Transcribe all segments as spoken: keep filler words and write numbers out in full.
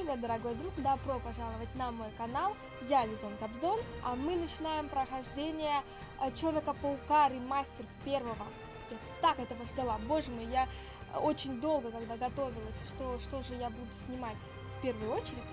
привет, дорогой друг! Добро пожаловать на мой канал. Я Лизон Кобзон, а мы начинаем прохождение Человека-паука ремастер первого. Я так этого ждала. Боже мой, я очень долго, когда готовилась, что, что же я буду снимать в первую очередь.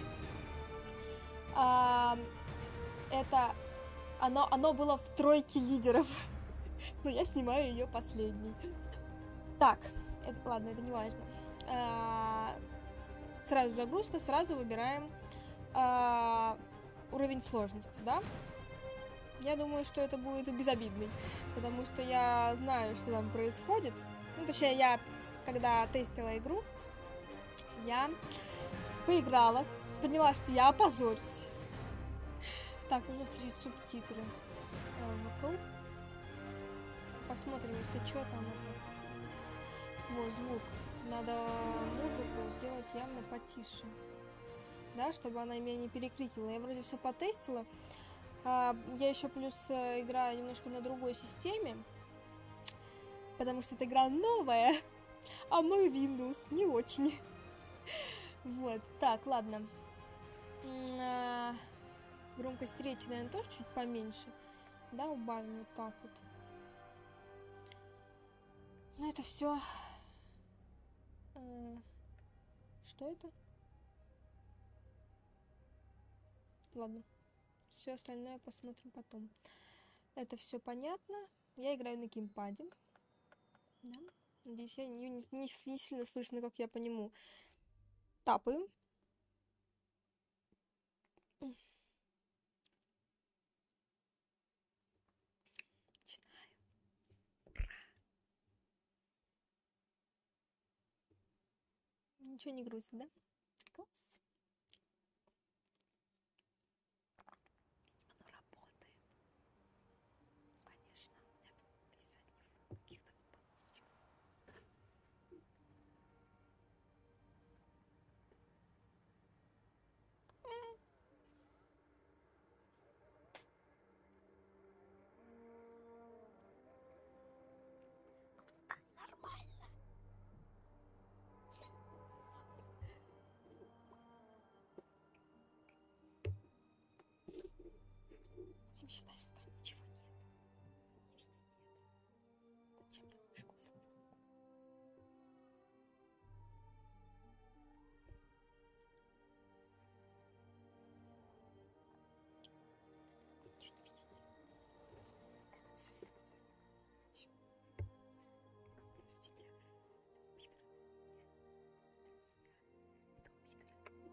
А, это оно, оно было в тройке лидеров, но я снимаю ее последней. Так, это, ладно, это не важно. А, сразу загрузка, сразу выбираем а, уровень сложности, да? Я думаю, что это будет безобидный, потому что я знаю, что там происходит. Ну, точнее, я, когда тестила игру, я поиграла, поняла, что я опозорюсь. Так, нужно включить субтитры. Вокал. Посмотрим, если что там это. Вот, звук. Надо музыку сделать явно потише. Да, чтобы она меня не перекрикивала. Я вроде все потестила. А, я еще плюс играю немножко на другой системе. Потому что эта игра новая. А мой Windows не очень. Вот. Так, ладно. А, громкость речи, наверное, тоже чуть поменьше. Да, убавим вот так вот. Ну, это все. Что это? Ладно. Все остальное посмотрим потом. Это все понятно. Я играю на геймпаде. Да. Надеюсь, я не, не, не сильно слышно, как я по нему тапаю. Начинаю. Ничего не грустно, да? Класс. Оно работает. Конечно, у меня писать не в каких-то полосочках. Нормально. Будем считать, что там ничего нет. Не везде нет. Зачем ты вышел за мной? Ничего не видите. Это все я буду еще. На стене. Это убитый.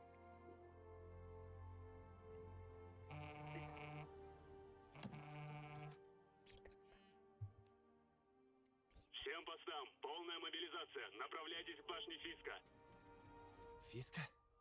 Всем постам, полная мобилизация. Направляйтесь к башне Фиска. Фиска?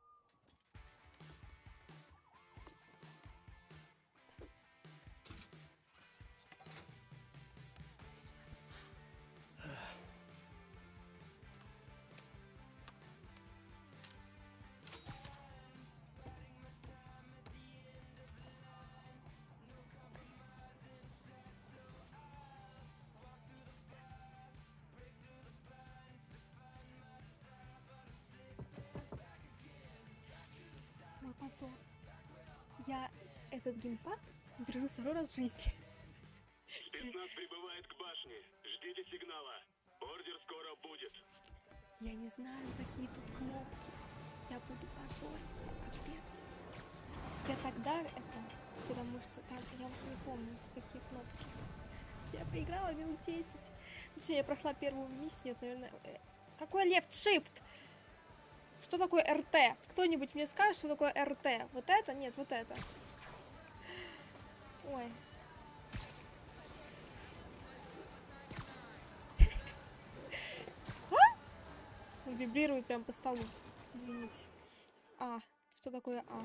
Мой позор. Я этот геймпад держу второй раз в жизни. Спецназ прибывает к башне. Ждите сигнала. Ордер скоро будет. Я не знаю, какие тут кнопки. Я буду позориться, капец. Я тогда это, потому что там, я уже не помню, какие кнопки. Я поиграла минут десять. Точнее, я прошла первую миссию, нет, наверное... Какой left shift? Что такое эр тэ? Кто-нибудь мне скажет, что такое эр тэ? Вот это? Нет, вот это. Ой. А? Вибрирует прям по столу. Извините. А. Что такое А?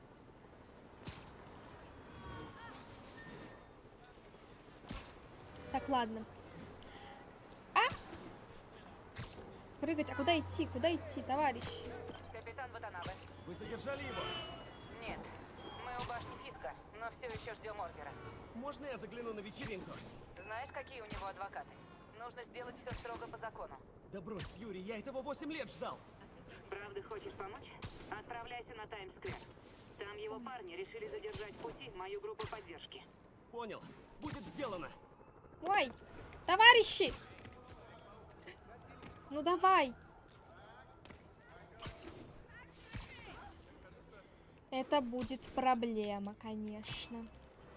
Так, ладно. А? Прыгать. А куда идти? Куда идти, товарищ? Капитан Ватанабе. Вы задержали его? Нет. Мы у башни Фиска, но все еще ждем ордера. Можно я загляну на вечеринку? Знаешь, какие у него адвокаты? Нужно сделать все строго по закону. Да брось, Юрий, я этого восемь лет ждал. Правда, хочешь помочь? Отправляйся на Таймс-сквер. Там его парни решили задержать в пути мою группу поддержки. Понял. Будет сделано. Ой, товарищи! Ну давай! Это будет проблема, конечно.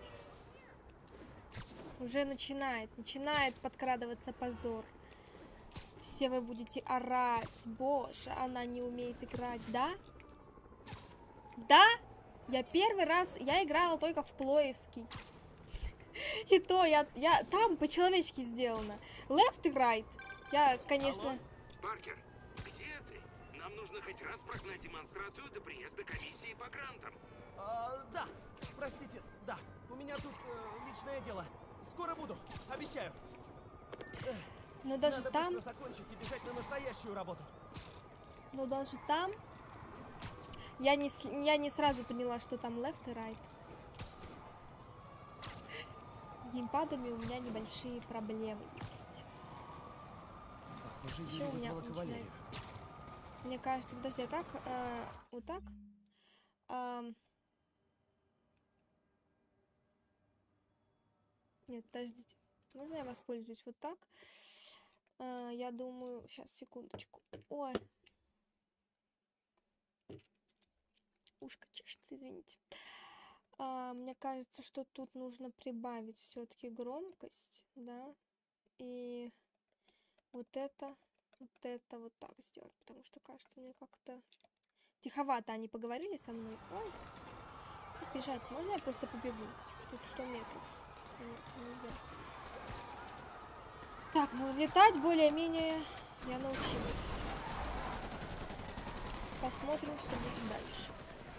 Уже начинает, начинает подкрадываться позор. Все вы будете орать. Боже, она не умеет играть, да? Да? Я первый раз, я играла только в Плоевский. И то я, я там по-человечески сделано. Left и right. Я, конечно... Алло? Паркер, где ты? Нам нужно хоть раз прогнать демонстрацию до приезда комиссии по грантам. А, да, простите, да. У меня тут э, личное дело. Скоро буду, обещаю. Эх, Но даже надо там... быстро закончить и бежать на настоящую работу. Но даже там... Я не, с- я не сразу поняла, что там left и right. С геймпадами у меня небольшие проблемы есть. Похоже, Ещё Юрий у меня вызвала начинает- кавалерию. Мне кажется, подожди, а как... э, вот так? Ам. Нет, подождите. Можно я воспользуюсь вот так? Э, я думаю... Сейчас, секундочку. Ой. Ушко чешется, извините. А, мне кажется, что тут нужно прибавить все-таки громкость, да, и вот это, вот это вот так сделать, потому что, кажется, мне как-то тиховато они поговорили со мной. Ой, как бежать? Можно я просто побегу? Тут сто метров. А нет, нельзя. Так, ну летать более-менее я научилась. Посмотрим, что будет дальше.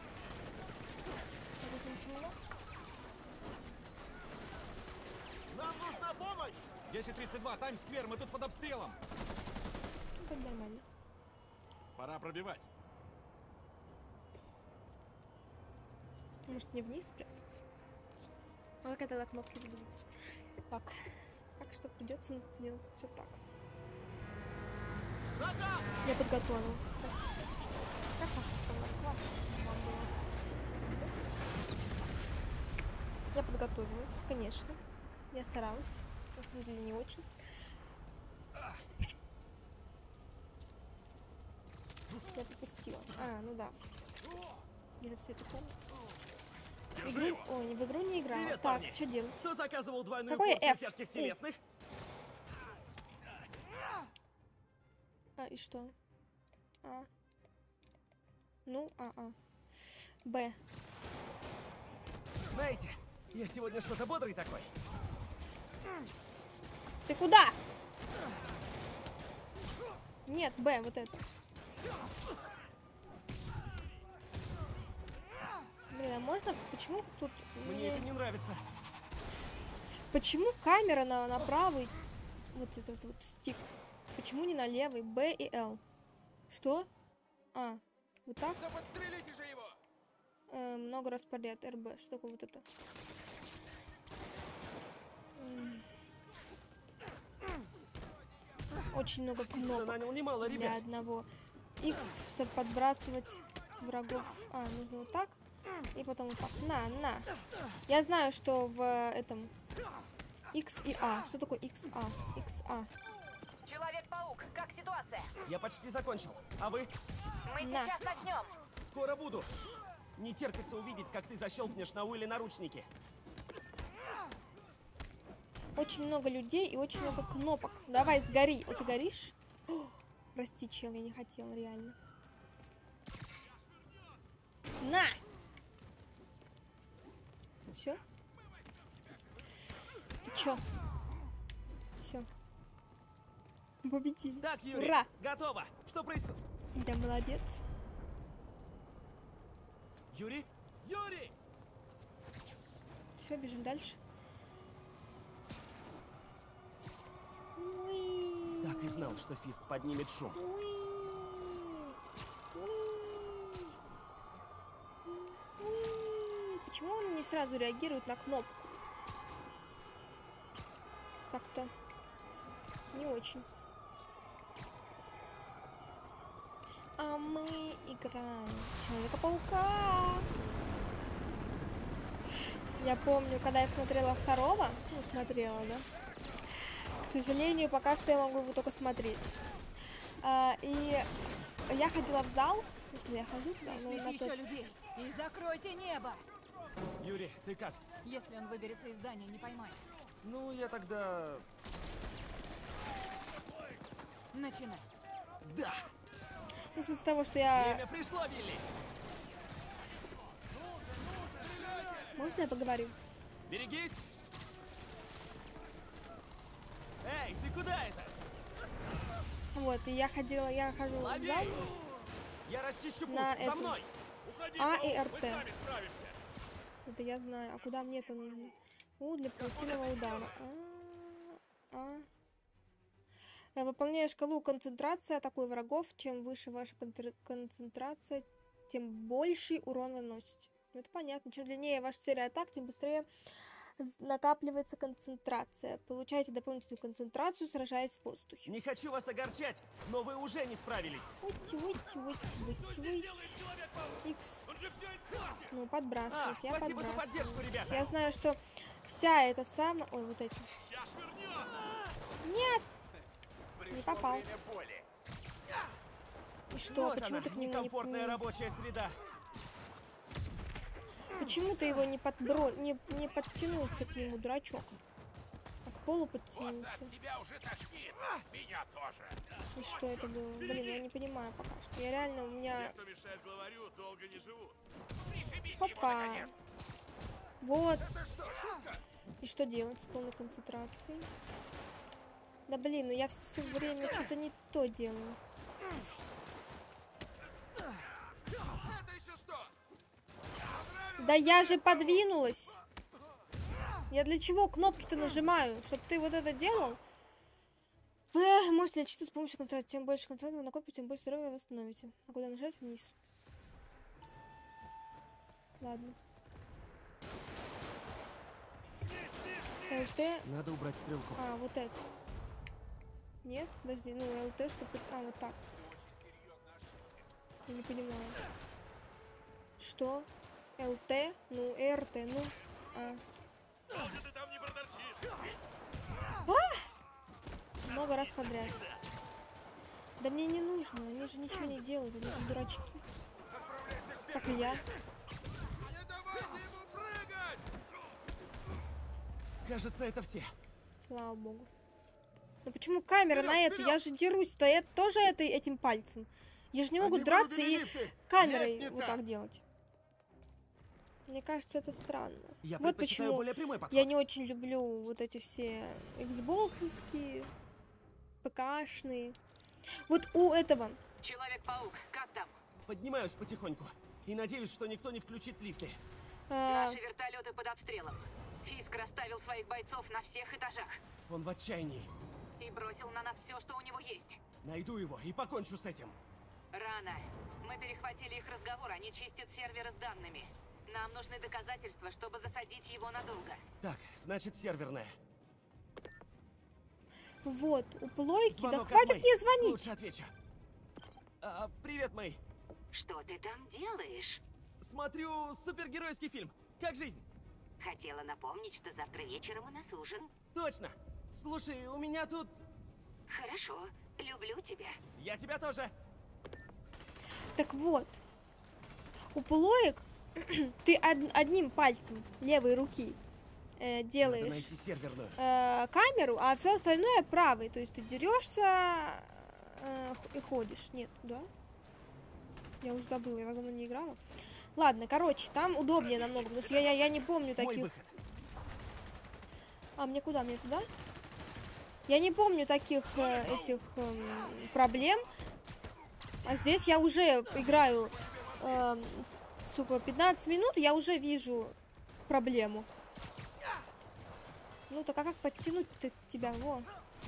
Нам нужна помощь! десять тридцать два, Таймс-сквер, мы тут под обстрелом. Это нормально. Пора пробивать. Может, не вниз спрятаться? А как это на кнопки забудется? Так. Так что придется делать все так. Назад! Я подготовилась, кстати. Как вас подготовила? Классно, что вам было. Я подготовилась, конечно. Я старалась. На самом деле не очень. Я пропустила. А, ну да. Я же все это помню. Игру... Ой, не в игру не играла. Привет, Так, парни. что делать? Кто заказывал двойную Какое порцию F? тяжких У. телесных? А, и что? А. Ну, а, а. Б. Знаете, я сегодня что-то бодрый такой. Ты куда? Нет, Б, вот это. Блин, а можно? Почему тут... Мне это не нравится. Почему камера на, на правый вот этот вот стик? Почему не на левый? Б и Л. Что? А, вот так? Да подстрелите же его! Э, много раз подряд. эр бэ. Что такое вот это? М. Очень много Ты кнопок нанял немало для ребят. одного. X, чтобы подбрасывать врагов. А, нужно вот так. И потом вот так. На, на. Я знаю, что в этом X и А. Что такое X, А? X, А. Человек-паук, как ситуация? Я почти закончил. А вы? Мы На. сейчас начнем. Скоро буду. Не терпится увидеть, как ты защелкнешь на Уилле наручники. Очень много людей и очень много кнопок. Давай, сгори. Вот ты горишь? О, прости, чел, я не хотела, реально. На! Все? Ты чё? Все. Победили. Так, Юрий, Ура! готово. Что происходит? Я молодец. Юрий? Юрий! Все, бежим дальше. Уи. Так и знал, что Фиск поднимет шум. Уи. Уи. Уи. Почему он не сразу реагирует на кнопку? Как-то не очень. А мы играем в Человека-паука. Я помню, когда я смотрела второго, ну, смотрела, да. К сожалению, пока что я могу его только смотреть. А, и я ходила в зал. Я хожу в зал, но Пришлите на еще тот... людей и закройте небо. Юрий, ты как? Если он выберется из здания, не поймай. Ну, я тогда... Начинай. Да! Ну, в смысле того, что я... Время пришло, Вилли! Можно я поговорю? Берегись! Эй, ты куда это? Вот, и я ходила, я хожу в Лови! зал. Я расчищу путь! На За эту. мной! А и РТ. Это я знаю. А куда мне-то нужно? У, для паутинного удара. А, а. Выполняя шкалу концентрации атакуя врагов. Чем выше ваша концентрация, тем больший урон вы наносите. Ну, это понятно. Чем длиннее ваша серия атак, тем быстрее накапливается концентрация. Получаете дополнительную концентрацию, сражаясь в воздухе. Не хочу вас огорчать, но вы уже не справились. Уйти, уйти, уйти, уйти, уйти. Икс. Ну, подбрасывать, А, я спасибо за подбрасываю. поддержку, ребята. Я знаю, что вся эта самая... Ой, вот эти. Нет! Не попал. И что, Вот почему она, ты к нему не... некомфортная не- рабочая среда. Почему ты его не подбро... не, не подтянулся к нему, дурачок? А к полу подтянулся. Тебя уже тошнит. Меня тоже. И что это было? Блин, я не понимаю пока что. Я реально, у меня... Кто мешает главарю, долго не живут. Опа! Вот. И что делать с полной концентрацией? Да блин, ну я все время что-то не то делаю. Это еще что? Да я же подвинулась. Я для чего кнопки-то нажимаю? Чтобы ты вот это делал? Вы можете лечиться с помощью контракта. Чем больше контракта вы накопите, тем больше здоровья вы восстановите. А куда нажать? Вниз. Ладно. ЛТ. Надо убрать стрелку. А, вот это. Нет? Подожди, ну ЛТ, чтобы... А, вот так. Я не понимаю. Что? ЛТ? Ну, РТ, ну... А. Долго ты там не проторчишь. Много раз подряд. Да мне не нужно, они же ничего не делают, они там дурачки. Как и я. Не давайте ему прыгать! Кажется, это все. Слава богу. Ну почему камера на это? Я же дерусь-то я тоже этой, этим пальцем. Я же не могу драться и камерой вот так делать. Мне кажется, это странно. Я Вот предпочитаю почему более прямой подход. я не очень люблю вот эти все Xbox-овские, ПК-шные. Вот у этого... Человек-паук, как там? Поднимаюсь потихоньку. И надеюсь, что никто не включит лифты. а, Наши вертолеты под обстрелом. Фиск расставил своих бойцов на всех этажах Он в отчаянии. и бросил на нас все, что у него есть. Найду его и покончу с этим. Рано. Мы перехватили их разговор, они чистят серверы с данными. Нам нужны доказательства, чтобы засадить его надолго. Так, значит, серверная. вот, у плойки. Звонок Да от хватит Мэй. мне звонить! Лучше отвечу. А, привет, Мэй. Что ты там делаешь? Смотрю супергеройский фильм. Как жизнь? Хотела напомнить, что завтра вечером у нас ужин. Точно. Слушай, у меня тут... Хорошо, люблю тебя. Я тебя тоже. Так вот, у плоек ты од- одним пальцем левой руки э, Надо делаешь найти серверную. э, камеру, а все остальное правой. То есть ты дерешься э, х- и ходишь. Нет, да? Я уже забыла, я так давно не играла. Ладно, короче, там удобнее намного, потому что я, я, я не помню Мой таких... выход. А, мне куда? Мне туда? Я не помню таких э, этих эм, проблем. А здесь я уже играю, эм, сука, пятнадцать минут, я уже вижу проблему. Ну так а как подтянуть-то тебя? Во.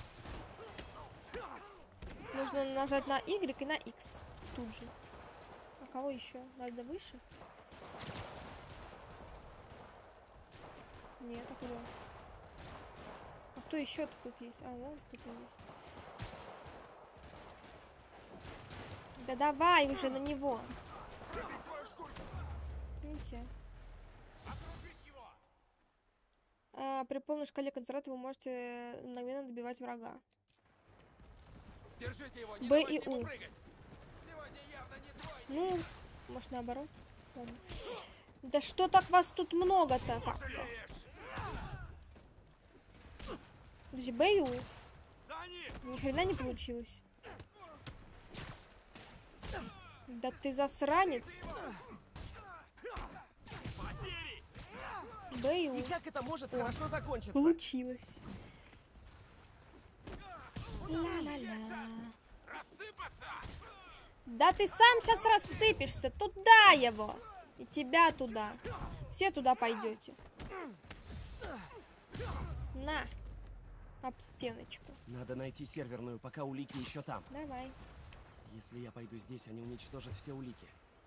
Нужно нажать на Y и на X тут же. А кого еще? Надо выше? Нет, а куда? А кто еще тут есть? А, вон кто-то есть. Да давай уже на него. Нельзя. А, при полной шкале концентрата вы можете мгновенно добивать врага. Держите его, не Б давайте и ему У. прыгать. Сегодня явно не твой. Ну, может наоборот. Ладно. Да что так вас тут много-то как-то? Подожди, Б и У. За ним! Ни хрена не получилось. Да ты засранец. Потери! Б и У. И как это может хорошо закончиться? Получилось. Ла-ла-ла. Рассыпаться! Да ты сам сейчас рассыпешься. Туда его. И тебя туда. Все туда пойдете. На. Об стеночку. Надо найти серверную, пока улики еще там. Давай. Если я пойду здесь, они уничтожат все улики.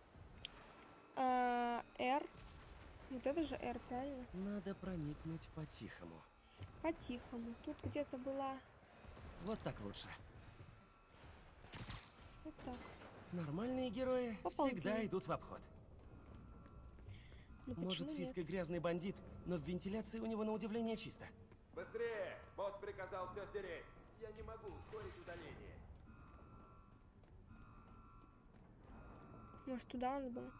А, R. Вот это же R, правильно? Надо проникнуть по-тихому. По-тихому. Тут где-то была... Вот так лучше. Вот так. Нормальные герои Поползли. всегда идут в обход. Ну Может, почему Фиск нет? и грязный бандит, но в вентиляции у него на удивление чисто. Быстрее! Босс приказал все стереть. Я не могу ускорить удаление. Может, туда надо было?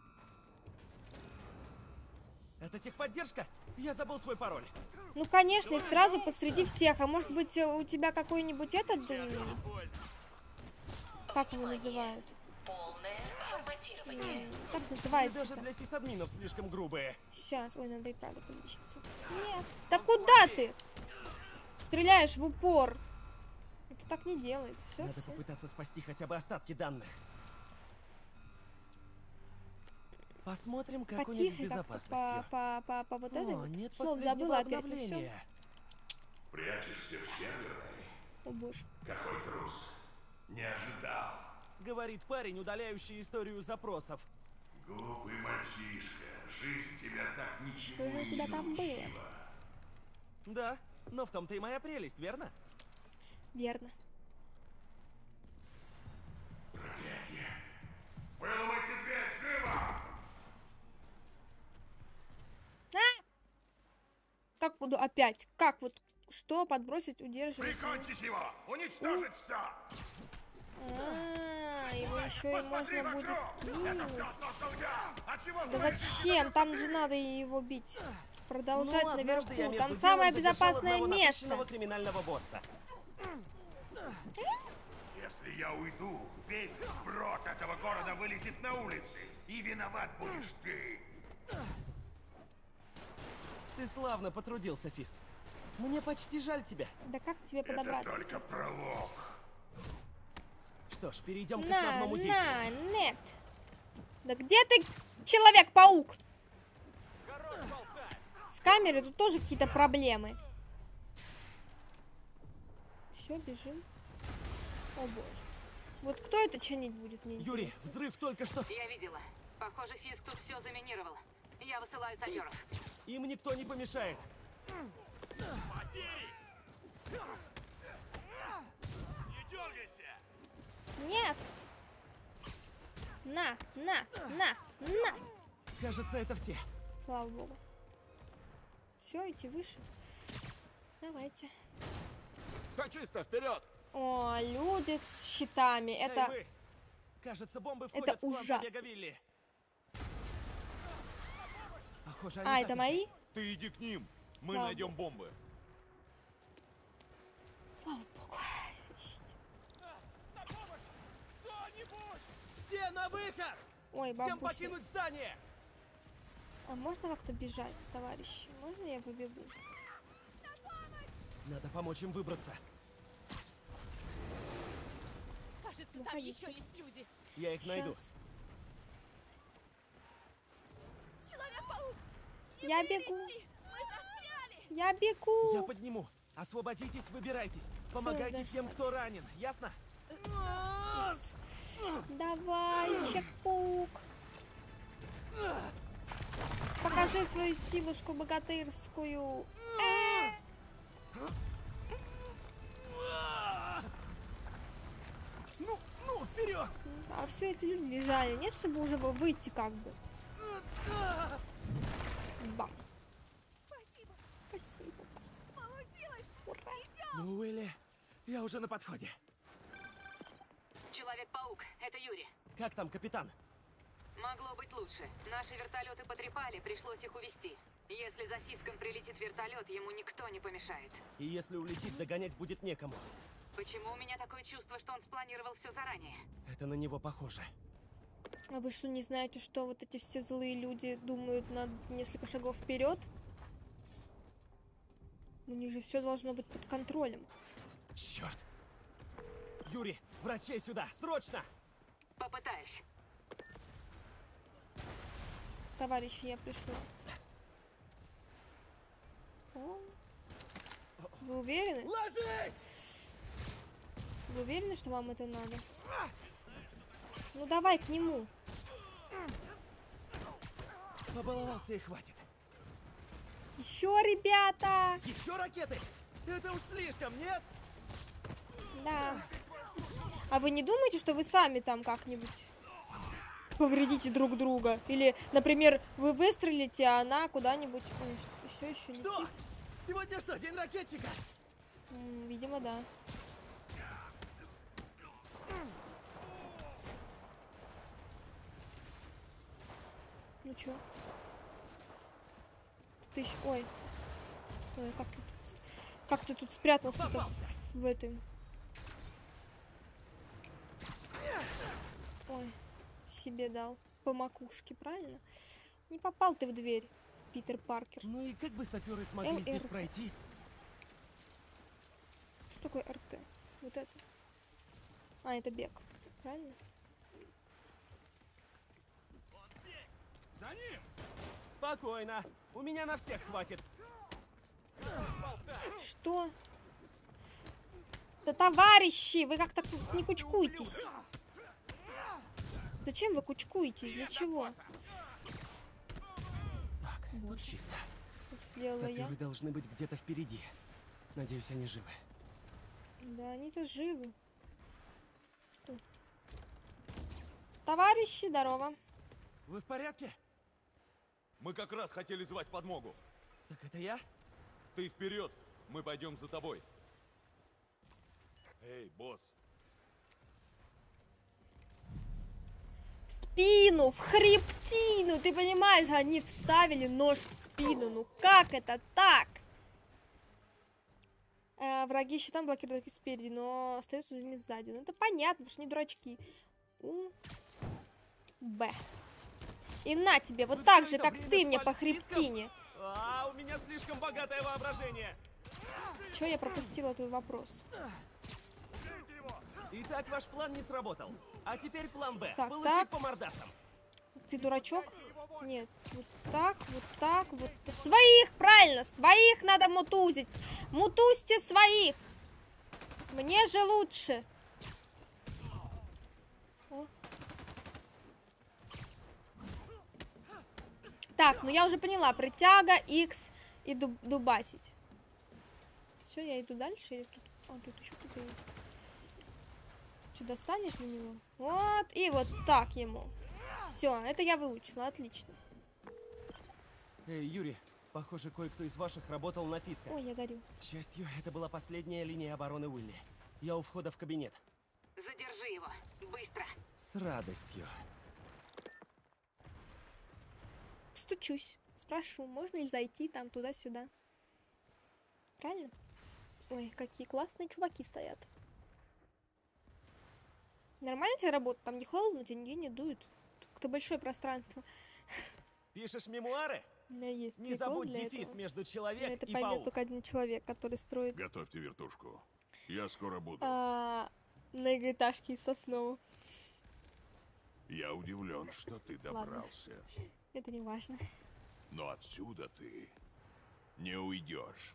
Это техподдержка? Я забыл свой пароль. Ну, конечно, и сразу посреди всех. А может быть, у тебя какой-нибудь этот... м, Как его называют? Полное форматирование. М, Как Они называется? даже для сисадминов слишком грубые. Сейчас. Ой, надо и правда полечиться. Нет. Да куда ты? Стреляешь в упор. Это так не делается. Все, Надо все. попытаться спасти хотя бы остатки данных. Посмотрим, как у них с Потихо как-то безопасностью. по, по, по, по вот этой О, вот. нет Слов последнего забыла опять. Ну, всё. обновления. Прячешься в серверной? О боже. Какой трус. Не ожидал. Говорит парень, удаляющий историю запросов. Глупый мальчишка. Жизнь тебя так ничего Что же у и тебя не там было? научила. Да, но в том-то и моя прелесть, верно? Верно. Проклятие. Выломайте дверь, живо! А! Как буду опять? Как вот? Что подбросить, удерживать? Прикончить его! Уничтожить все! А, его еще и Посмотри можно будет вокруг! Это кинуть. все создал я! А чего Да стоишь? зачем? Там же надо его бить. Продолжать Ну, однажды я наверху. между Там делом самое задержал безопасное одного напыщенного место. криминального босса. Если я уйду, весь сброд этого города вылезет на улицы. И виноват будешь ты. Ты славно потрудился, Фист. Мне почти жаль тебя. Да как к тебе Это подобраться? только пролог. Что ж, перейдем к На, основному действию. на, нет. Да где ты, Человек-паук? С камерой тут тоже какие-то проблемы. Все, бежим. О боже. Вот кто это чинить будет, мне Юрий, интересно. взрыв только что. Я видела. Похоже, Фиск тут все заминировал. Я высылаю саперов. Им никто не помешает. Потери! Не дергайся! Нет. На, на, на, на. Кажется, это все. Слава богу. Все, идти выше. Давайте. Все чисто, вперед! О, люди с щитами. Эй, Это... вы! Кажется, бомбы это входят в план ужасно. побега Вилли. Похоже, они А, это заперты. мои? Ты иди к ним, мы Слава найдем бомбы. Слава богу. Все на выход! Ой, Всем бабуся. покинуть здание! А можно как-то бежать, товарищи? Можно я побегу? Надо помочь им выбраться. Кажется, там Выходите. еще есть люди. Я их найду. Щас. Человек-паук! Я бегу. Мы застряли! Я Я бегу. подниму. Освободитесь, выбирайтесь. Помогайте дальше тем, кто ранен. Ясно? Давай, Человек-паук. Покажи свою силушку богатырскую. Э, Ну, ну, вперед! Чё? А все эти люди лежали. Нет, чтобы уже выйти как бы. Бам. Спасибо. Спасибо, спасибо. Получилось. Ура. Ну, Уилли, я уже на подходе. Человек-паук, это Юрий. Как там, капитан? Могло быть лучше. Наши вертолеты потрепали, пришлось их увезти. Если за Фиском прилетит вертолет, ему никто не помешает. И если улетит, догонять будет некому. Почему у меня такое чувство, что он спланировал все заранее? Это на него похоже. А вы что, не знаете, что вот эти все злые люди думают на несколько шагов вперед? У них же все должно быть под контролем. Черт! Юрий, врачей сюда, срочно! Попытаюсь. Товарищи, я пришла. О. Вы уверены? Ложись! Вы уверены, что вам это надо? Ну давай к нему. Побаловался и хватит. Еще, ребята! Еще ракеты? Это уж слишком, нет? Да. А вы не думаете, что вы сами там как-нибудь повредите друг друга? Или, например, вы выстрелите, а она куда-нибудь... Ой, все еще летит. Что? Сегодня что, день ракетчика? М, видимо, да. Ну чё? Ты еще... Ой. Ой, как ты тут... Как ты тут спрятался-то в, в этом... Ой, себе дал. По макушке, правильно? Не попал ты в дверь, Питер Паркер. Ну и как бы саперы смогли эл здесь эр. пройти? Что такое эр тэ? Вот это. А, это бег. Правильно? За ним! Спокойно. У меня на всех хватит. Что? Да товарищи, вы как-то не кучкуйтесь. Зачем вы кучкуетесь? Для чего? Так, тут чисто. Это сделала я. Саперы должны быть где-то впереди. Надеюсь, они живы. Да, они-то живы. Что? Товарищи, здорово. Вы в порядке? Мы как раз хотели звать подмогу. Так это я? Ты вперед, мы пойдем за тобой. Эй, босс. В спину, в хребтину, ты понимаешь, они вставили нож в спину. Ну как это так? Э, враги щитом блокируют их спереди, но остаются людьми сзади. Ну это понятно, потому что они дурачки. У, Б. И на тебе, вот Вы так всё же, это как время ты мне спали по с Фиском? хребтине. А, у меня слишком богатое воображение. Чё я пропустила твой вопрос? Итак, ваш план не сработал. А теперь план Б. Так, Получить так. по мордасам. Ты дурачок? Нет, вот так, вот так, вот. Своих, правильно, своих надо мутузить. Мутузьте своих. Мне же лучше. О. Так, ну я уже поняла. Притяга, X и дуб дубасить. Все, я иду дальше. Или тут... А, тут еще кто-то есть. Что, достанешь на него? Вот, и вот так ему. Все, это я выучила, отлично. Эй, Юрий, похоже, кое-кто из ваших работал на Фиска. Ой, я горю. К счастью, это была последняя линия обороны Уилли. Я у входа в кабинет. Задержи его. Быстро. С радостью. Стучусь, спрошу, можно ли зайти там туда-сюда. Правильно? Ой, какие классные чуваки стоят. Нормально тебе работа? Там не холодно, деньги не дуют. Как-то большое пространство. Пишешь мемуары? У меня есть Не прикол забудь для дефис этого. между Но человек это и поймет паук. только один человек, который строит Готовьте вертушку. Я скоро буду. а, многоэтажки из Соснова. Я удивлен, что ты добрался. Это не важно. Но отсюда ты не уйдешь.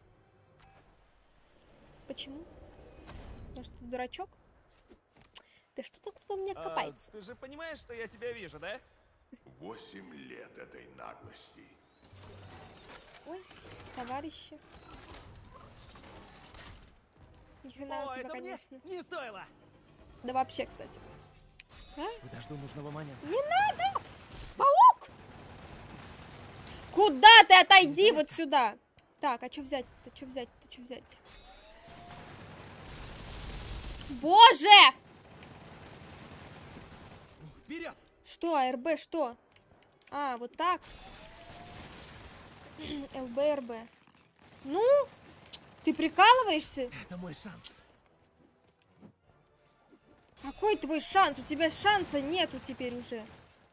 Почему? Потому что ты дурачок? Да что-то кто-то у меня А, копается. ты же понимаешь, что я тебя вижу, да? Восемь лет этой наглости. Ой, товарищи. Ни хрена у О, тебя, это мне конечно. не стоило. Да вообще, кстати. А? Подожду нужного момента. Не надо! Паук! Куда ты? Отойди вот сюда. Так, а что взять-то? Что взять-то? Что взять? Боже! Вперед! Что, АРБ, что? А, вот так. ЛБ, РБ. Ну, ты прикалываешься? Это мой шанс. Какой твой шанс? У тебя шанса нету теперь уже.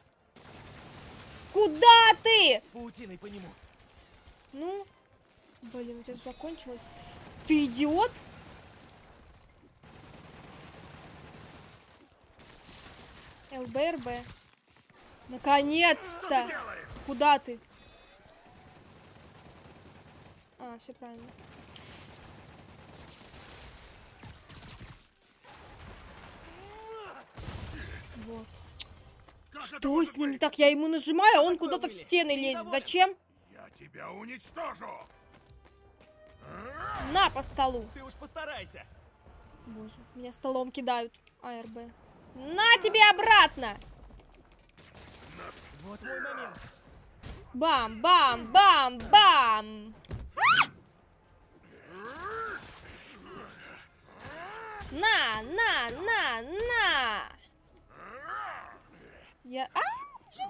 Куда ты? Паутиной по нему. Ну, блин, у тебя закончилось. Ты идиот? ЛБ, РБ. Наконец-то! Куда ты? А, все правильно. Вот. Что с ним не так? Я ему нажимаю, а он куда-то в стены лезет. Зачем? Я тебя уничтожу! На, по столу. Ты уж постарайся. Боже, меня столом кидают. АРБ. На тебе обратно! Вот мой момент. Бам, бам, бам, бам! А! На, на, на, на! Я... А! Чё?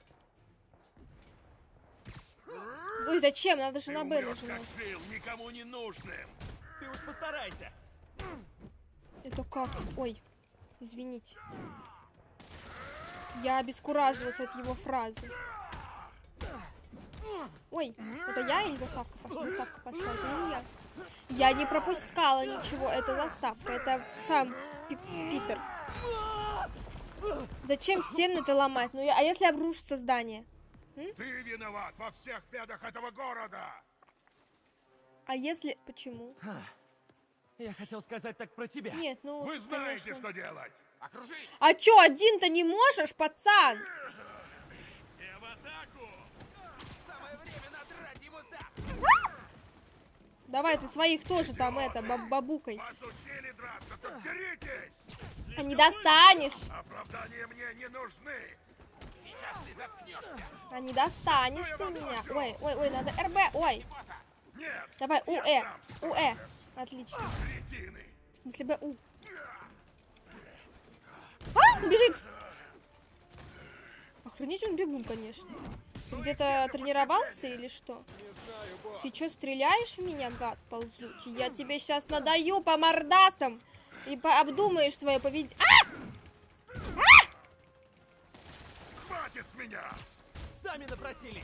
Ой, зачем? Надо же Ты на Б умрешь, нажимать. как жил, никому не нужным! Ты уж постарайся. Это как? Ой, извините. Я обескуражилась от его фразы. Ой, это я или заставка пошла? Заставка пошла, это не я. Я не пропускала ничего, это заставка, это сам Пи- Питер. Зачем стены-то ломать? Ну, я... а если обрушится здание? М? Ты виноват во всех бедах этого города! А если... Почему? Я хотел сказать так про тебя. Нет, ну, Вы знаете, конечно. что делать! Окружить! А чё, один-то не можешь, пацан? Все в атаку! Самое время надрать ему зад! Давай, ты своих тоже там, это, баб бабукой. Вас учили драться, так деритесь! А не достанешь. Оправдания мне не нужны! Сейчас ты заткнешься! А не достанешь ты меня. Ой, ой, ой, надо РБ, ой. Нет! Давай, УЭ, УЭ. Отлично. Кретины! В смысле Б, У. А, бежит. Охренеть, он бегун, конечно. Ты где-то тренировался или что? Ты что, стреляешь в меня, гад ползучий? Я тебе сейчас надаю по мордасам и по обдумаешь свое поведение. А! Хватит с меня! Сами напросились.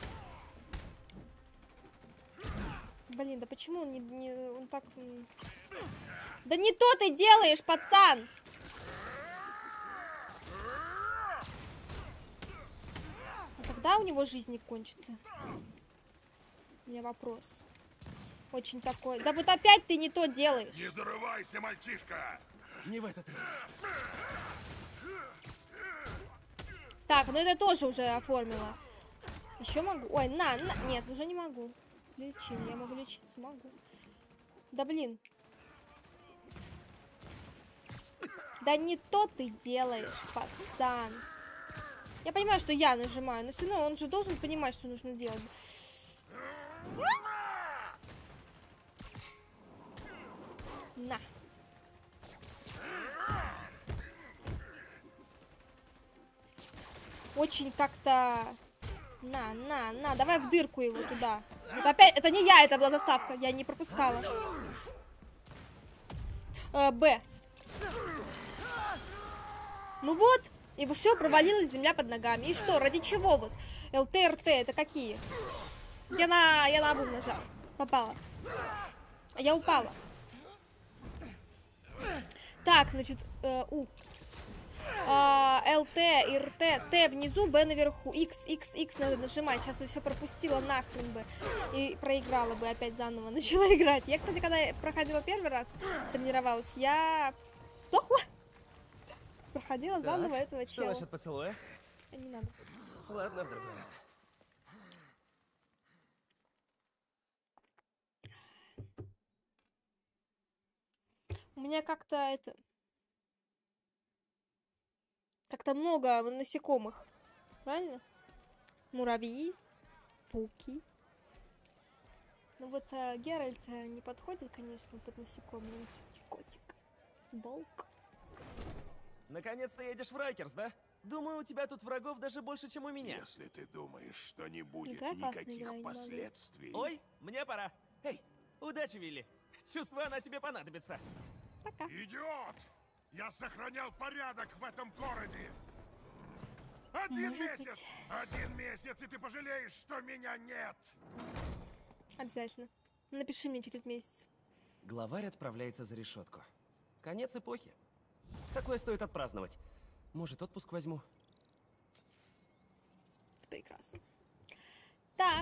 Блин, да почему он не, не он так... м. Да не то ты делаешь, пацан! А когда у него жизнь не кончится? У меня вопрос. Очень такой... Да вот опять ты не то делаешь. Не зарывайся, мальчишка! Не в этот раз. Так, ну это тоже уже оформила. Еще могу? Ой, на, на... Нет, уже не могу. Лечение, я могу лечиться, могу. Да блин. Да не то ты делаешь, пацан. Я понимаю, что я нажимаю, но все равно он же должен понимать, что нужно делать. На. Очень как-то... На, на, на, давай в дырку его туда. Это опять, это не я, это была заставка, я не пропускала. Э, Б. Ну вот, и все, провалилась земля под ногами. И что, ради чего вот? ЛТ, РТ, это какие? Я на, я на обум нажала. Попала. А я упала. Так, значит, э, У. А, ЛТ, РТ, Т внизу, Б наверху. X, X, X надо нажимать. Сейчас бы все пропустила нахрен бы. И проиграла бы, опять заново начала играть. Я, кстати, когда проходила первый раз, тренировалась, я сдохла. Проходила Так, заново этого что чела. насчет поцелуя? Не надо. Ладно, в другой раз. У меня как-то это... Как-то много насекомых. Правильно? Муравьи, пауки. Ну вот а, Геральт а, не подходит, конечно, под насекомых, он все-таки котик. Волк. Наконец-то едешь в Райкерс, да? Думаю, у тебя тут врагов даже больше, чем у меня. Если ты думаешь, что не будет Какая классная никаких игра, не могу. последствий... Ой, мне пора. Эй, удачи, Вилли. Чувствую, она тебе понадобится. Пока. Идиот! Я сохранял порядок в этом городе! Один Может месяц! быть. Один месяц, и ты пожалеешь, что меня нет! Обязательно. Напиши мне через месяц. Главарь отправляется за решетку. Конец эпохи. Такое стоит отпраздновать. Может, отпуск возьму? Прекрасно. Так.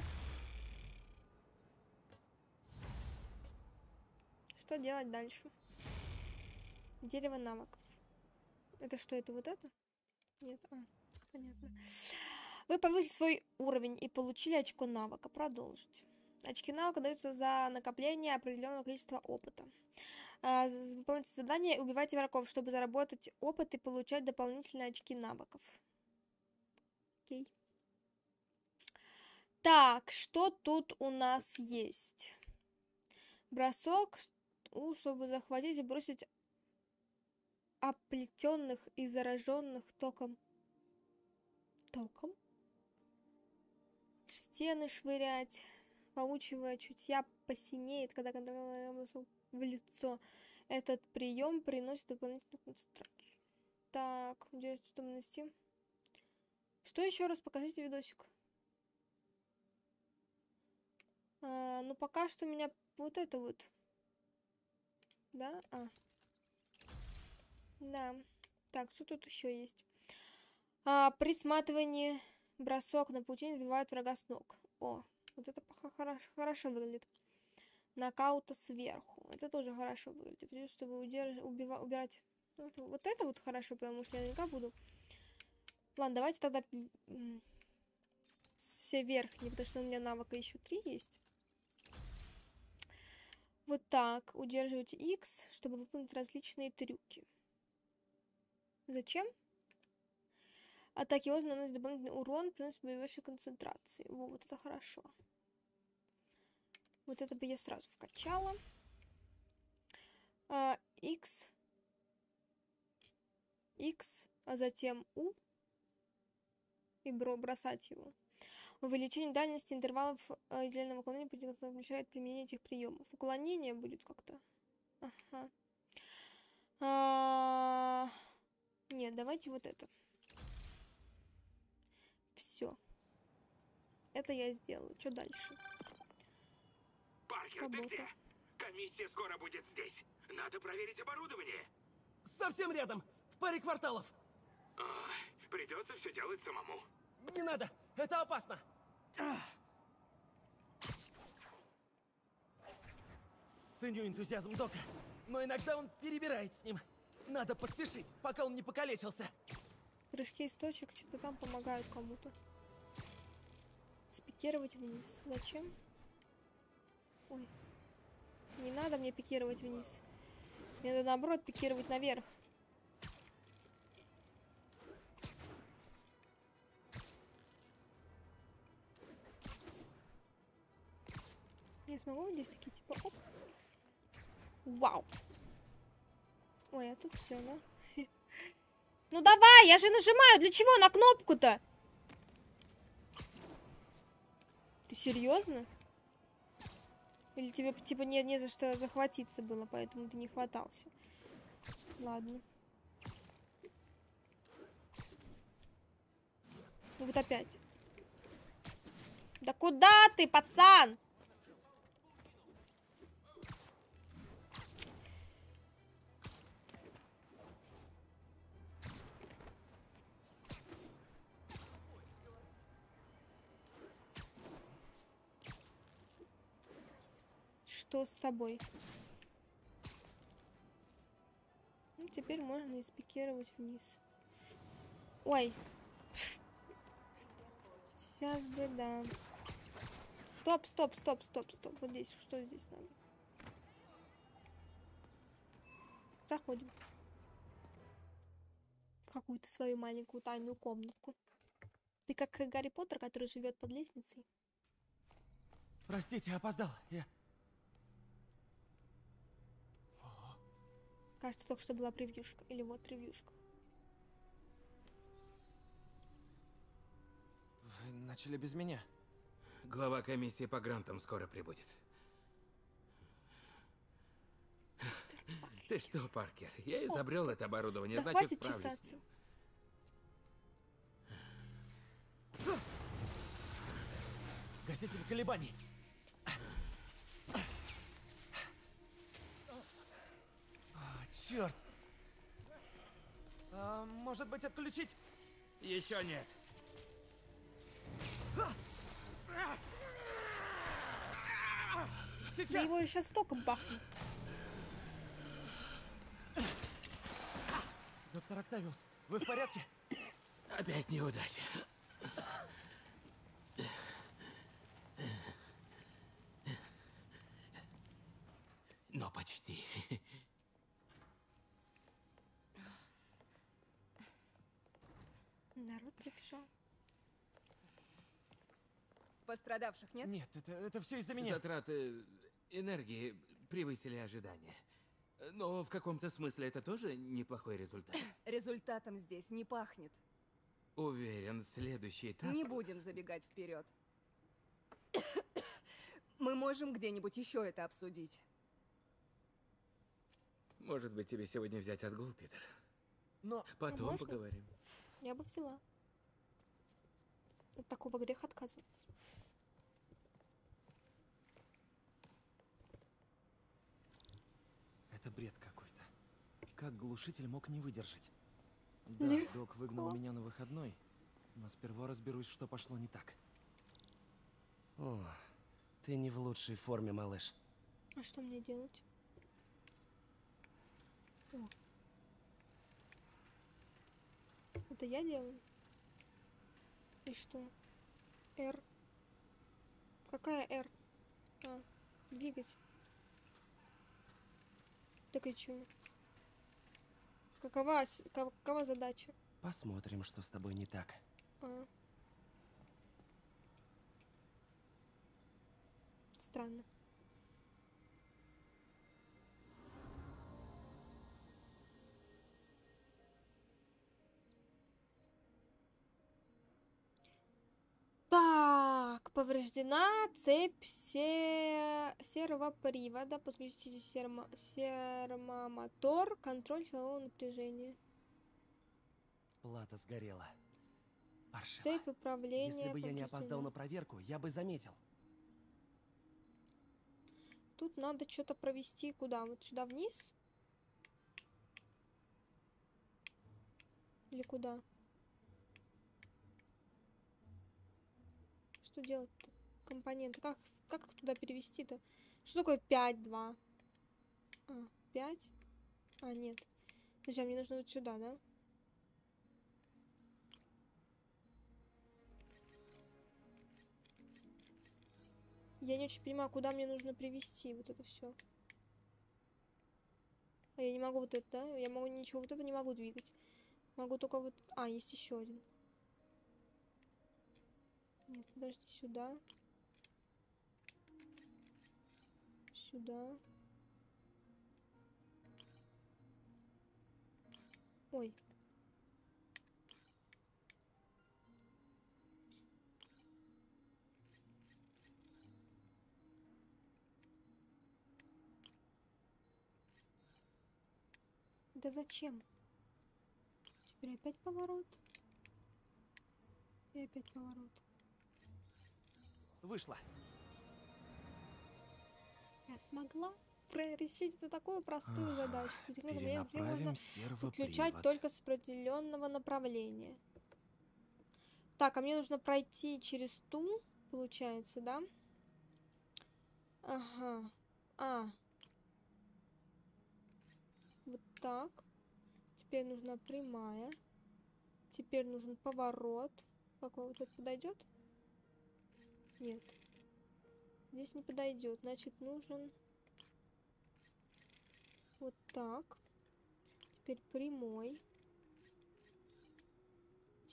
Что делать дальше? Дерево навыков. Это что, это вот это? Нет, а, понятно. Вы повысили свой уровень и получили очко навыка. Продолжить. Очки навыка даются за накопление определенного количества опыта. А, выполняйте задание, убивайте врагов, чтобы заработать опыт и получать дополнительные очки навыков. Окей. Так, что тут у нас есть? Бросок, чтобы захватить и бросить оплетенных и зараженных током. Током? Стены швырять. Паучьего чутья посинеет, когда контролируем в лицо. Этот прием приносит дополнительную концентрацию. Так, где что нанести? Что еще раз? Покажите видосик. А, ну, пока что у меня вот это вот. Да? А. Да. Так, что тут еще есть? А, при сматывании бросок на паутине сбивает врага с ног. О, вот это хорошо, хорошо выглядит. Нокаута сверху. Это тоже хорошо выглядит. Чтобы удерж... убива... убирать. Вот, вот это вот хорошо, потому что я наверняка буду. Ладно, давайте тогда все верхние, потому что у меня навыка еще три есть. Вот так. Удерживайте X, чтобы выполнить различные трюки. Зачем? Атаки Оз наносят дополнительный урон, приносит боевой концентрации. Во, вот это хорошо. Вот это бы я сразу вкачала. А, X. X, а затем U. И бро бросать его. Увеличение дальности интервалов идеального уклонения включает применение этих приемов. Уклонение будет как-то. Ага. А... Нет, давайте вот это. Все. Это я сделала. Что дальше? Паркер, Работа. ты где? Комиссия скоро будет здесь. Надо проверить оборудование. Совсем рядом, в паре кварталов. Ой, придется все делать самому. Не надо, это опасно. Ценю энтузиазм Дока, но иногда он перебирает с ним. Надо поспешить, пока он не покалечился. Прыжки из точек что-то там помогают кому-то. Спикировать вниз. Зачем? Ой. Не надо мне пикировать вниз. Мне надо наоборот пикировать наверх. Я смогу здесь такие типа оп. Вау. Ой, а тут все, да? Ну давай, я же нажимаю. Для чего на кнопку-то? Ты серьезно? Или тебе типа не, не за что захватиться было, поэтому ты не хватался? Ладно. Ну вот опять. Да куда ты, пацан? Что с тобой? Ну, теперь можно и спикировать вниз. Ой. Сейчас бы, да. Стоп, стоп, стоп, стоп, стоп. Вот здесь, что здесь надо? Заходим. какую-то свою маленькую тайную комнатку. Ты как Гарри Поттер, который живет под лестницей. Простите, опоздал. Я... Кажется, только что была превьюшка. Или вот превьюшка. Вы начали без меня. Глава комиссии по грантам скоро прибудет. Ты что, Паркер? Я изобрел это оборудование, Да значит, хватит справлюсь с чесаться. ним. Гаситель колебаний. А, черт. А, может быть, отключить? Еще нет. Да Сейчас. его сейчас током бахнет. Доктор Октавиус, вы в порядке? Опять неудача. Но почти. Народ прибежал. Пострадавших нет? Нет, это, это все из-за меня. Затраты энергии превысили ожидания. Но в каком-то смысле это тоже неплохой результат. Результатом здесь не пахнет. Уверен, следующий этап... Не будем забегать вперед. Мы можем где-нибудь еще это обсудить. Может быть, тебе сегодня взять отгул, Питер? Но Потом можно? поговорим. Я бы взяла. От такого грех отказываться. это бред какой-то. Как глушитель мог не выдержать? Да, Легко. док выгнал меня на выходной, но сперва разберусь, что пошло не так. О, ты не в лучшей форме, малыш. А что мне делать? О. Это я делаю? И что? R. Какая R? А, двигать. Так и чё? Какова, с- какова задача? Посмотрим, что с тобой не так. А. Странно. Так, повреждена цепь се... сервопривода. Подключите сермо... сермомотор. Контроль силового напряжения. Плата сгорела. Паршиво. Цепь управления. Если бы я не повреждена. опоздал на проверку, я бы заметил. Тут надо что-то провести. Куда? Вот сюда вниз? Или куда? Что делать-то? Компоненты. Как, как их туда перевести-то? Что такое пять два? А, пять? А, нет. Подожди, а мне нужно вот сюда, да? Я не очень понимаю, куда мне нужно привести вот это все. А я не могу вот это, да? Я могу ничего, вот это не могу двигать. Могу только вот... А, есть еще один. Нет, подожди, сюда. Сюда. Ой. Да зачем? Теперь опять поворот. И опять поворот. Вышло. Я смогла про- решить за такую простую Ах, задачку. Где надо- мне- мне Перенаправим нужно включать сервопривод. только с определенного направления. Так, а мне нужно пройти через ту, получается, да? Ага. А. Вот так. Теперь нужна прямая. Теперь нужен поворот. Какой вот этот подойдет? Нет. Здесь не подойдет. Значит, нужен вот так. Теперь прямой.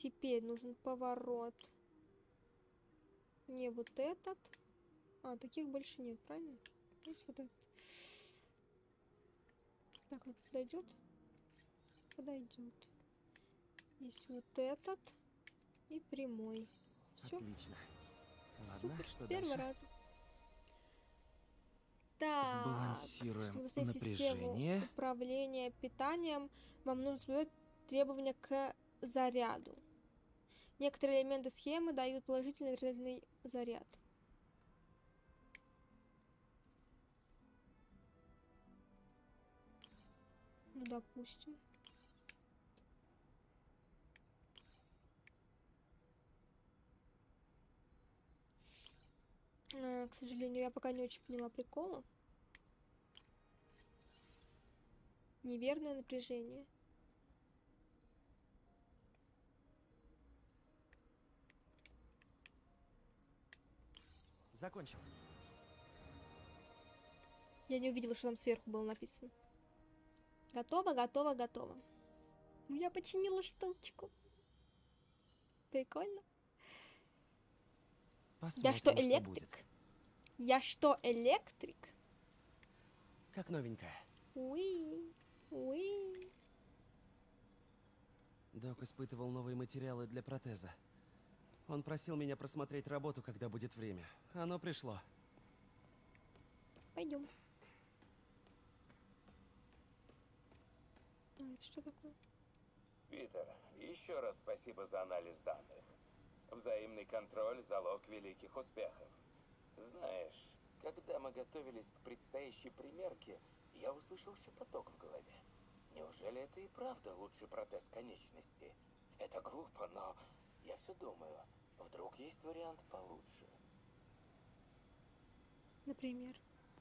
теперь нужен поворот. Не вот этот. А, таких больше нет, правильно? Есть вот этот. Так, вот подойдет? Подойдет. Есть вот этот и прямой. Все. Отлично. Ладно, Супер, что с первого дальше? раза. Так, Сбалансируем чтобы установить напряжение. систему управления питанием, вам нужно соблюдать требования к заряду. Некоторые элементы схемы дают положительный отрицательный заряд. Ну, допустим. А, к сожалению, я пока не очень поняла прикола. Неверное напряжение. Закончил. Я не увидела, что там сверху было написано. Готово, готово, готово. Ну, я починила штучку. Прикольно. Посмотрим, Я что, что электрик? будет. Я что, электрик? Как новенькая. Уи, уи. Док испытывал новые материалы для протеза. Он просил меня просмотреть работу, когда будет время. Оно пришло. Пойдем. А, это что такое? Питер, еще раз спасибо за анализ данных. Взаимный контроль – залог великих успехов. Знаешь, когда мы готовились к предстоящей примерке, я услышал шепоток в голове. Неужели это и правда лучший протез конечности? Это глупо, но я все думаю, вдруг есть вариант получше. Например?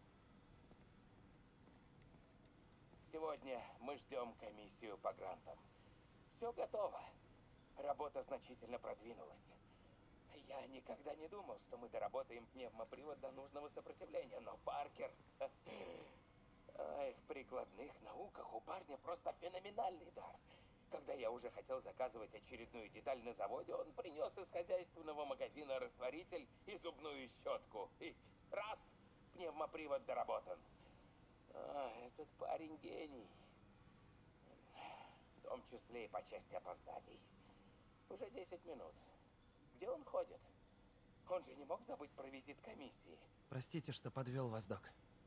Сегодня мы ждем комиссию по грантам. Все готово. Работа значительно продвинулась. Я никогда не думал, что мы доработаем пневмопривод до нужного сопротивления, но Паркер... Ай, в прикладных науках у парня просто феноменальный дар. Когда я уже хотел заказывать очередную деталь на заводе, он принес из хозяйственного магазина растворитель и зубную щетку. И раз, пневмопривод доработан. А, этот парень гений. В том числе и по части опозданий. Уже десять минут. Где он ходит? Он же не мог забыть про визит комиссии. Простите, что подвел вас, док.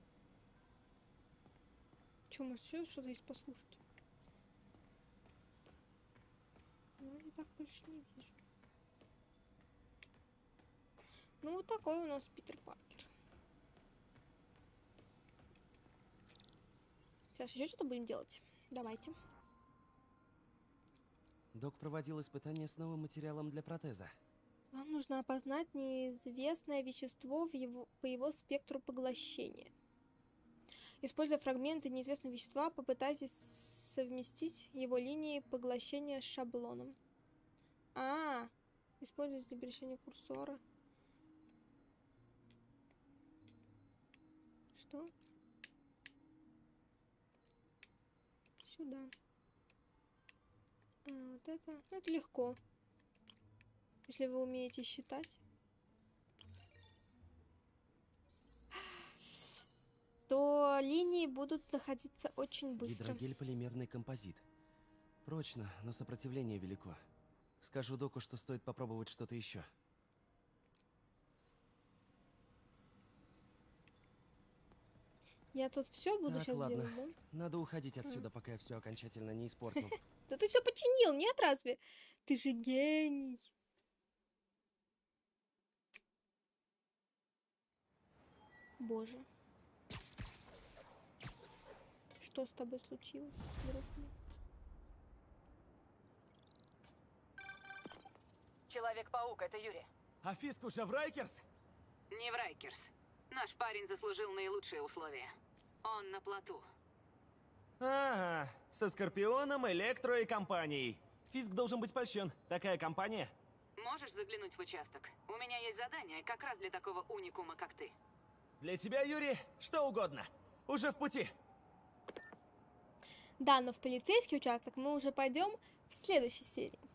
Че, может, еще что-то есть послушать? Ну, я так больше не вижу. Ну, вот такой у нас Питер Паркер. Сейчас еще что-то будем делать? Давайте. Док проводил испытания с новым материалом для протеза. Вам нужно опознать неизвестное вещество в его, по его спектру поглощения. Используя фрагменты неизвестного вещества, попытайтесь совместить его линии поглощения с шаблоном. А, используйте для перемещения курсора. Что? Сюда. А, вот это. Это легко. Если вы умеете считать. То линии будут находиться очень быстро. Гидрогель-полимерный композит. Прочно, но сопротивление велико. Скажу доку, что стоит попробовать что-то еще. Я тут все буду Так, сейчас ладно. делать, да? Надо уходить отсюда, пока я все окончательно не испортил. Да ты все починил, нет разве? Ты же гений. Боже. Что с тобой случилось, друг мой? Человек-паук, это Юрий. А Фиск уже в Райкерс? Не в Райкерс. Наш парень заслужил наилучшие условия. Он на плоту. Ага, со Скорпионом, Электро и компанией. Фиск должен быть польщен. Такая компания. Можешь заглянуть в участок? У меня есть задание как раз для такого уникума, как ты. Для тебя, Юрий, что угодно. Уже в пути. Да, но в полицейский участок мы уже пойдем в следующей серии. Спасибо.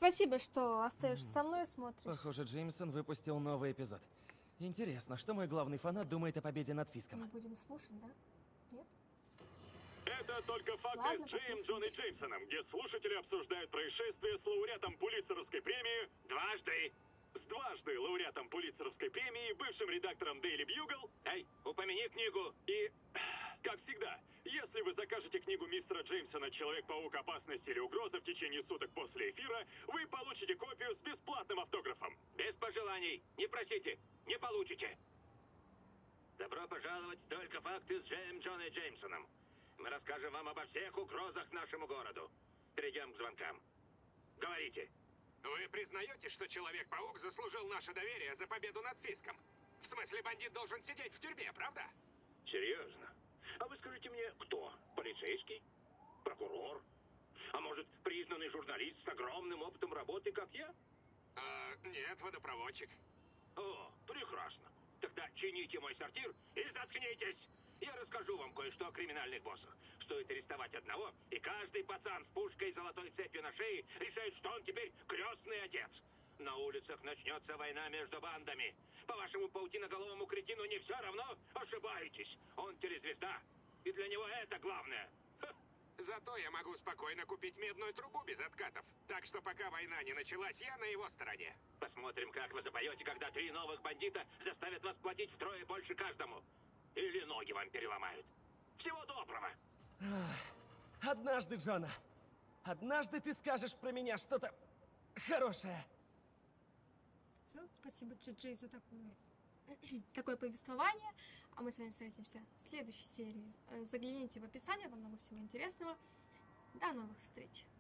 спасибо, что остаешься со мной и смотришь. Похоже, Джеймсон выпустил новый эпизод. Интересно, что мой главный фанат думает о победе над Фиском? Мы будем слушать, да? Нет? Это только факты Ладно, с Джейм послушаем. Джон и Джеймсоном, где слушатели обсуждают происшествие с лауреатом Пулитцеровской премии дважды. С дважды лауреатом Пулитцеровской премии, бывшим редактором Daily Bugle. Эй, упомяни книгу. И, как всегда, если вы закажете книгу мистера Джеймсона «Человек-паук. Опасность или угроза» в течение суток после эфира, вы получите копию с бесплатным автографом. Без пожеланий. Не просите, не получите. Добро пожаловать в «Только факты» с Джейм Джон и Джеймсоном. Мы расскажем вам обо всех угрозах нашему городу. Перейдем к звонкам. Говорите. Вы признаете, что Человек-паук заслужил наше доверие за победу над Фиском? В смысле, бандит должен сидеть в тюрьме, правда? Серьезно? А вы скажите мне, кто? Полицейский? Прокурор? А может, признанный журналист с огромным опытом работы, как я? А, нет, водопроводчик. О, прекрасно. Тогда чините мой сортир и заткнитесь. Я расскажу вам кое-что о криминальных боссах. Стоит арестовать одного, и каждый пацан с пушкой и золотой цепью на шее решает, что он теперь крестный отец. На улицах начнется война между бандами. По вашему паутиноголовому кретину не все равно? Ошибаетесь. Он телезвезда. И для него это главное. Ха. Зато я могу спокойно купить медную трубу без откатов. Так что пока война не началась, я на его стороне. Посмотрим, как вы запоете, когда три новых бандита заставят вас платить втрое больше каждому. Или ноги вам переломают. Всего доброго. Однажды, Джона, однажды ты скажешь про меня что-то хорошее. Все, спасибо, Джей, за такое, такое повествование. А мы с вами встретимся в следующей серии. Загляните в описание, там много всего интересного. До новых встреч.